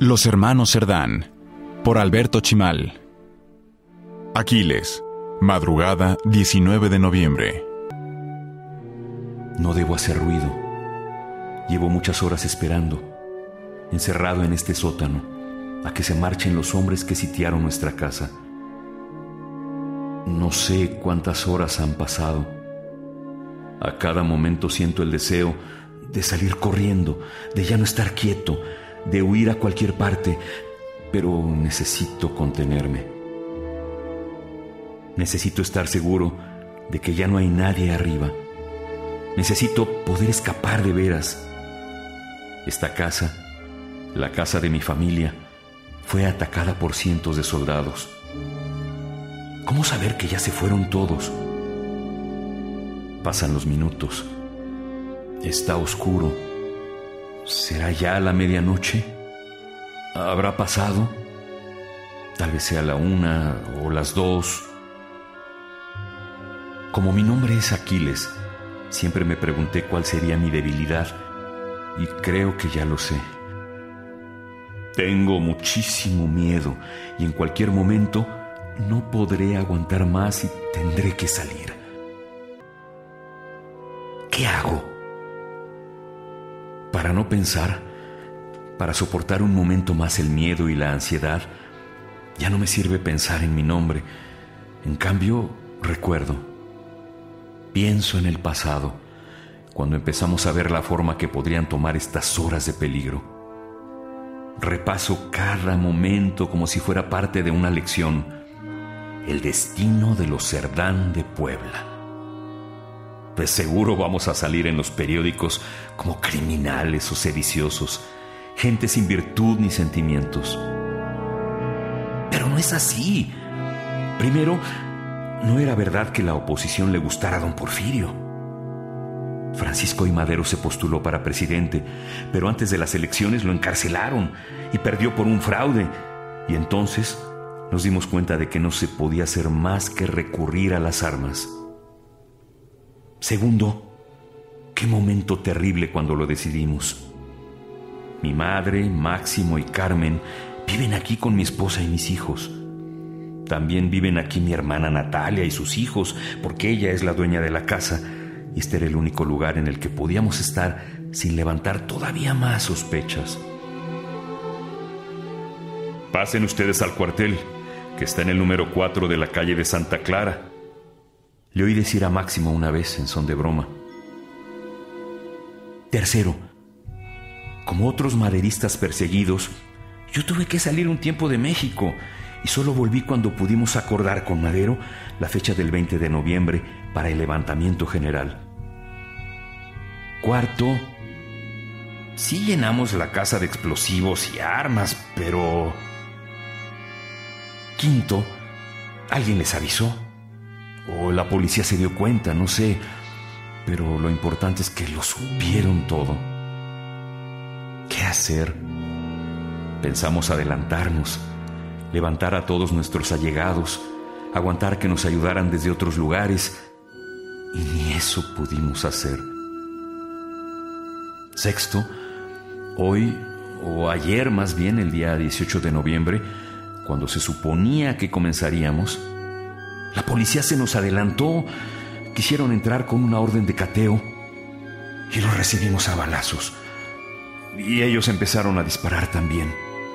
Los hermanos Cerdán, por Alberto Chimal. Aquiles, madrugada 19 de noviembre. No debo hacer ruido. Llevo muchas horas esperando, encerrado en este sótano, a que se marchen los hombres que sitiaron nuestra casa. No sé cuántas horas han pasado. A cada momento siento el deseo de salir corriendo, de ya no estar quieto, de huir a cualquier parte, pero necesito contenerme. Necesito estar seguro de que ya no hay nadie arriba. Necesito poder escapar de veras. Esta casa, la casa de mi familia, fue atacada por cientos de soldados. ¿Cómo saber que ya se fueron todos? Pasan los minutos. Está oscuro. ¿Será ya la medianoche? ¿Habrá pasado? Tal vez sea la 1 o las 2. Como mi nombre es Aquiles, siempre me pregunté cuál sería mi debilidad, y creo que ya lo sé. Tengo muchísimo miedo, y en cualquier momento no podré aguantar más y tendré que salir. ¿Qué hago? Para no pensar, para soportar un momento más el miedo y la ansiedad, ya no me sirve pensar en mi nombre. En cambio, recuerdo. Pienso en el pasado, cuando empezamos a ver la forma que podrían tomar estas horas de peligro. Repaso cada momento como si fuera parte de una lección. El destino de los Cerdán de Puebla. Pues seguro vamos a salir en los periódicos como criminales o sediciosos, gente sin virtud ni sentimientos. Pero no es así. Primero, no era verdad que la oposición le gustara a don Porfirio. Francisco I. Madero se postuló para presidente, pero antes de las elecciones lo encarcelaron y perdió por un fraude. Y entonces nos dimos cuenta de que no se podía hacer más que recurrir a las armas. Segundo, qué momento terrible cuando lo decidimos. Mi madre, Máximo y Carmen viven aquí con mi esposa y mis hijos. También viven aquí mi hermana Natalia y sus hijos, porque ella es la dueña de la casa, y este era el único lugar en el que podíamos estar sin levantar todavía más sospechas. Pasen ustedes al cuartel, que está en el número 4 de la calle de Santa Clara, le oí decir a Máximo una vez en son de broma. Tercero, como otros maderistas perseguidos, yo tuve que salir un tiempo de México y solo volví cuando pudimos acordar con Madero la fecha del 20 de noviembre para el levantamiento general. Cuarto, sí llenamos la casa de explosivos y armas, pero... Quinto, alguien les avisó. O la policía se dio cuenta, no sé. Pero lo importante es que lo supieron todo. ¿Qué hacer? Pensamos adelantarnos, levantar a todos nuestros allegados, aguantar que nos ayudaran desde otros lugares. Y ni eso pudimos hacer. Sexto, hoy, o ayer más bien, el día 18 de noviembre, cuando se suponía que comenzaríamos, la policía se nos adelantó. Quisieron entrar con una orden de cateo y los recibimos a balazos. Y ellos empezaron a disparar también.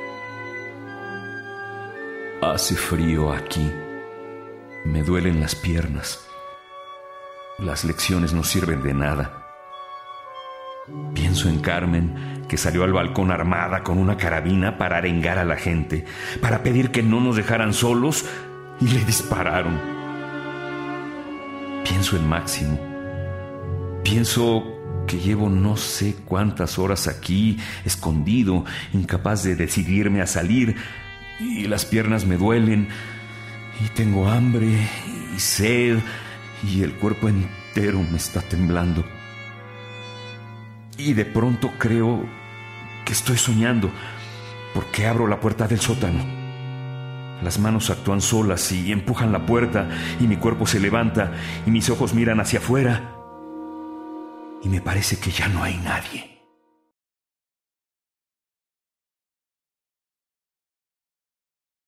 Hace frío aquí. Me duelen las piernas. Las lecciones no sirven de nada. Pienso en Carmen, que salió al balcón armada con una carabina para arengar a la gente, para pedir que no nos dejaran solos, y le dispararon. Pienso en Máximo. Pienso que llevo no sé cuántas horas aquí, escondido, incapaz de decidirme a salir, y las piernas me duelen, y tengo hambre y sed, y el cuerpo entero me está temblando. Y de pronto creo que estoy soñando, porque abro la puerta del sótano. Las manos actúan solas y empujan la puerta, y mi cuerpo se levanta y mis ojos miran hacia afuera. Y me parece que ya no hay nadie.